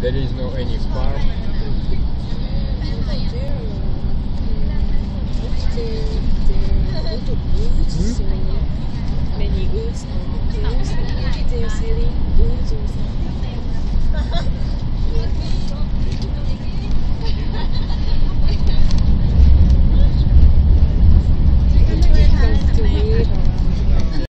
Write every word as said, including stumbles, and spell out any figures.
There is no any park. There, there are a lot of goods, so many goods and things. Maybe they're selling goods or something.